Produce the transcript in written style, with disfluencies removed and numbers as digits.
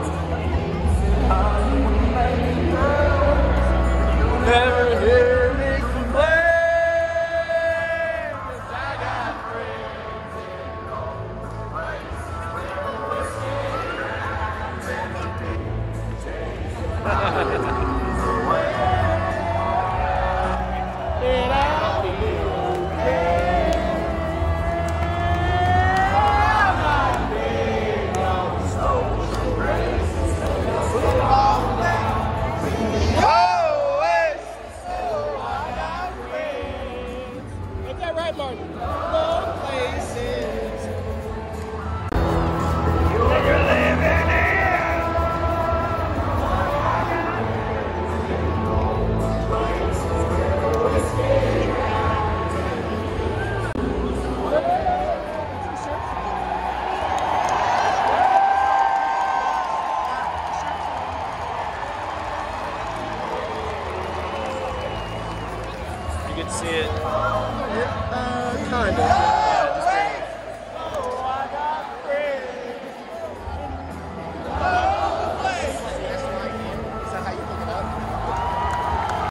Never hear me complain, 'cause I got friends in all and I'll be okay. I'm not big on social graces, put it all down. Ain't that right, Martin? Love places that you're living in. You can see it. Kind of.